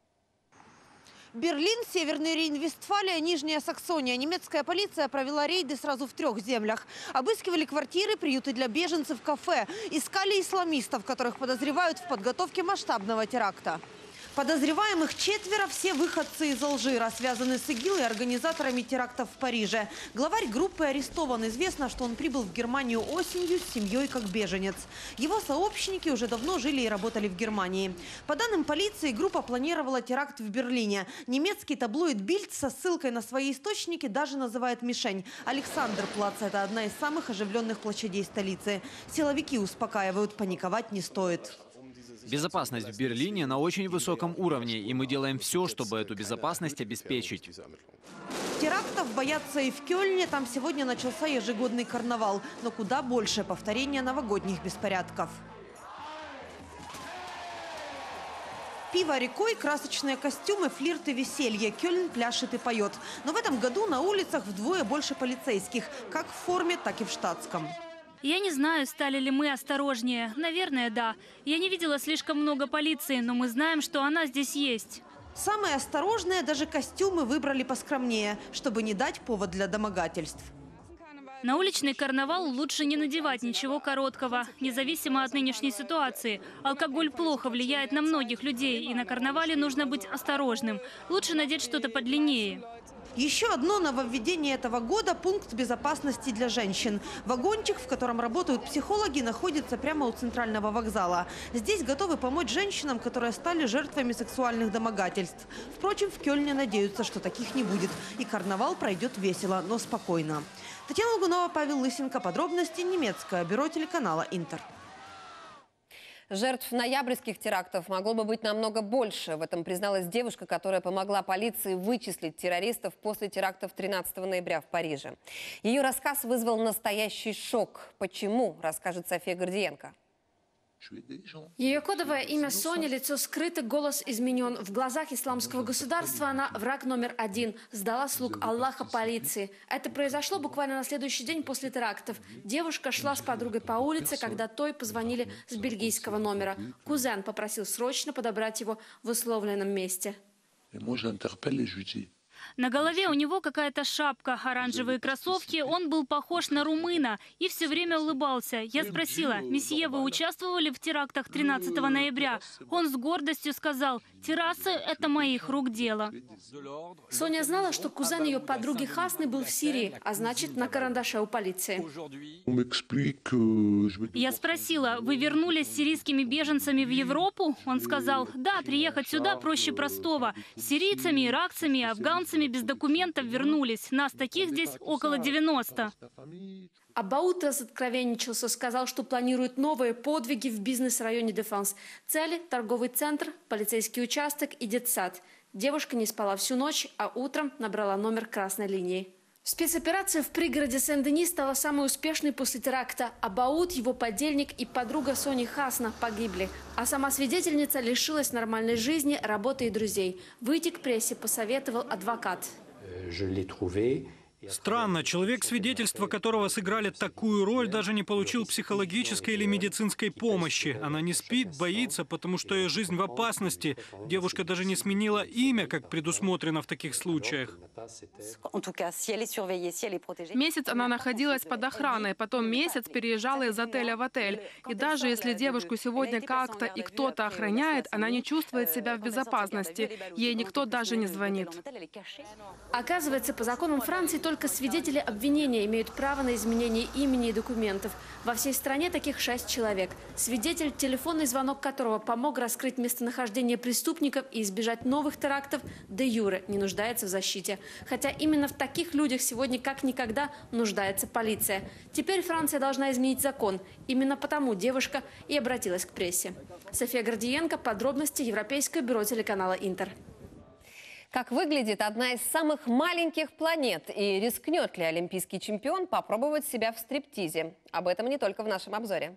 Берлин, Северный Рейн-Вестфалия, Нижняя Саксония. Немецкая полиция провела рейды сразу в трех землях. Обыскивали квартиры, приюты для беженцев, кафе. Искали исламистов, которых подозревают в подготовке масштабного теракта. Подозреваемых четверо, все выходцы из Алжира, связаны с ИГИЛ и организаторами терактов в Париже. Главарь группы арестован. Известно, что он прибыл в Германию осенью с семьей как беженец. Его сообщники уже давно жили и работали в Германии. По данным полиции, группа планировала теракт в Берлине. Немецкий таблоид «Бильд» со ссылкой на свои источники даже называет мишень. Александрплац – это одна из самых оживленных площадей столицы. Силовики успокаивают, паниковать не стоит. Безопасность в Берлине на очень высоком уровне, и мы делаем все, чтобы эту безопасность обеспечить. Терактов боятся и в Кёльне. Там сегодня начался ежегодный карнавал. Но куда больше повторения новогодних беспорядков. Пиво рекой, красочные костюмы, флирт и веселье. Кёльн пляшет и поет. Но в этом году на улицах вдвое больше полицейских. Как в форме, так и в штатском. Я не знаю, стали ли мы осторожнее. Наверное, да. Я не видела слишком много полиции, но мы знаем, что она здесь есть. Самые осторожные даже костюмы выбрали поскромнее, чтобы не дать повод для домогательств. На уличный карнавал лучше не надевать ничего короткого, независимо от нынешней ситуации. Алкоголь плохо влияет на многих людей, и на карнавале нужно быть осторожным. Лучше надеть что-то подлиннее. Еще одно нововведение этого года – пункт безопасности для женщин. Вагончик, в котором работают психологи, находится прямо у центрального вокзала. Здесь готовы помочь женщинам, которые стали жертвами сексуальных домогательств. Впрочем, в Кёльне надеются, что таких не будет. И карнавал пройдет весело, но спокойно. Татьяна Лугунова, Павел Лысенко. Подробности. Немецкое бюро телеканала «Интер». Жертв ноябрьских терактов могло бы быть намного больше. В этом призналась девушка, которая помогла полиции вычислить террористов после терактов тринадцатого ноября в Париже. Ее рассказ вызвал настоящий шок. Почему, расскажет София Гордиенко. Ее кодовое имя Соня, лицо скрыто, голос изменен. В глазах исламского государства она враг номер один. Сдала слуг Аллаха полиции. Это произошло буквально на следующий день после терактов. Девушка шла с подругой по улице, когда той позвонили с бельгийского номера. Кузен попросил срочно подобрать его в условленном месте. На голове у него какая-то шапка, оранжевые кроссовки. Он был похож на румына и все время улыбался. Я спросила: «Месье, вы участвовали в терактах тринадцатого ноября?» Он с гордостью сказал: «Террасы – это моих рук дело». Соня знала, что кузен ее подруги Хасны был в Сирии, а значит, на карандаше у полиции. Я спросила: «Вы вернулись с сирийскими беженцами в Европу?» Он сказал: «Да, приехать сюда проще простого. С сирийцами, иракцами, афганцами без документов вернулись. Нас таких здесь около девяноста». Абаут разоткровенничался, сказал, что планирует новые подвиги в бизнес-районе Дефанс. Цели – торговый центр, полицейский участок и детсад. Девушка не спала всю ночь, а утром набрала номер красной линии. Спецоперация в пригороде Сен-Дени стала самой успешной после теракта. Абаут, его подельник и подруга Сони Хасна погибли. А сама свидетельница лишилась нормальной жизни, работы и друзей. Выйти к прессе посоветовал адвокат. Странно, человек, свидетельство которого сыграли такую роль, даже не получил психологической или медицинской помощи. Она не спит, боится, потому что ее жизнь в опасности. Девушка даже не сменила имя, как предусмотрено в таких случаях. Месяц она находилась под охраной, потом месяц переезжала из отеля в отель. И даже если девушку сегодня как-то и кто-то охраняет, она не чувствует себя в безопасности. Ей никто даже не звонит. Оказывается, по законам Франции только свидетели обвинения имеют право на изменение имени и документов. Во всей стране таких шесть человек. Свидетель, телефонный звонок которого помог раскрыть местонахождение преступников и избежать новых терактов, де юре не нуждается в защите. Хотя именно в таких людях сегодня как никогда нуждается полиция. Теперь Франция должна изменить закон. Именно потому девушка и обратилась к прессе. София Гордиенко, подробности, Европейское бюро телеканала «Интер». Как выглядит одна из самых маленьких планет и рискнет ли олимпийский чемпион попробовать себя в стриптизе? Об этом не только в нашем обзоре.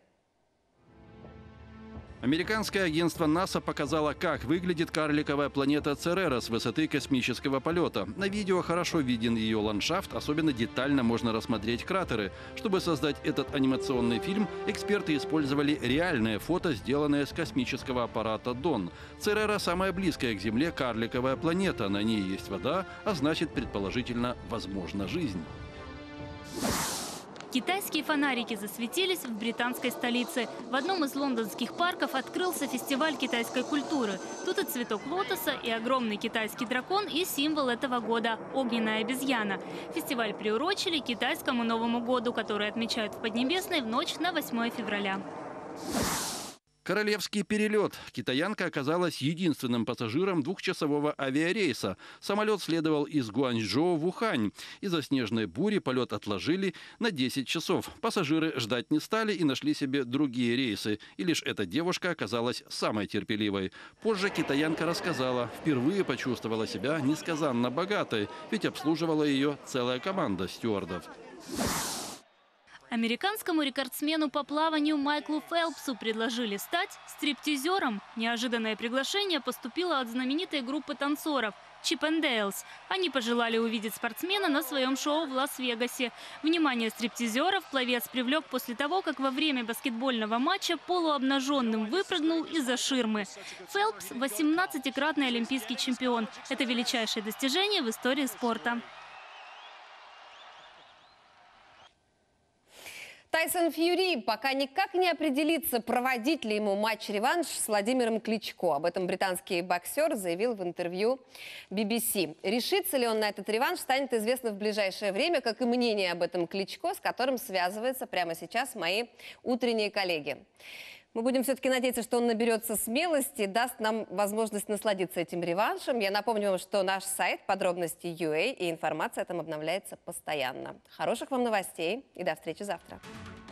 Американское агентство НАСА показало, как выглядит карликовая планета Церера с высоты космического полета. На видео хорошо виден ее ландшафт, особенно детально можно рассмотреть кратеры. Чтобы создать этот анимационный фильм, эксперты использовали реальное фото, сделанное с космического аппарата Дон. Церера – самая близкая к Земле карликовая планета. На ней есть вода, а значит, предположительно, возможна жизнь. Китайские фонарики засветились в британской столице. В одном из лондонских парков открылся фестиваль китайской культуры. Тут и цветок лотоса, и огромный китайский дракон, и символ этого года – огненная обезьяна. Фестиваль приурочили к китайскому Новому году, который отмечают в Поднебесной в ночь на восьмое февраля. Королевский перелет. Китаянка оказалась единственным пассажиром двухчасового авиарейса. Самолет следовал из Гуанчжоу в Ухань. Из-за снежной бури полет отложили на десять часов. Пассажиры ждать не стали и нашли себе другие рейсы. И лишь эта девушка оказалась самой терпеливой. Позже китаянка рассказала, впервые почувствовала себя несказанно богатой, ведь обслуживала ее целая команда стюардов. Американскому рекордсмену по плаванию Майклу Фелпсу предложили стать стриптизером. Неожиданное приглашение поступило от знаменитой группы танцоров Чип энд Дейлс. Они пожелали увидеть спортсмена на своем шоу в Лас-Вегасе. Внимание стриптизеров пловец привлек после того, как во время баскетбольного матча полуобнаженным выпрыгнул из-за ширмы. Фелпс – восемнадцатикратный олимпийский чемпион. Это величайшее достижение в истории спорта. Тайсон Фьюри пока никак не определится, проводить ли ему матч-реванш с Владимиром Кличко. Об этом британский боксер заявил в интервью би би си. Решится ли он на этот реванш, станет известно в ближайшее время, как и мнение об этом Кличко, с которым связываются прямо сейчас мои утренние коллеги. Мы будем все-таки надеяться, что он наберется смелости, даст нам возможность насладиться этим реваншем. Я напомню вам, что наш сайт подробности точка ю а и информация там обновляется постоянно. Хороших вам новостей и до встречи завтра.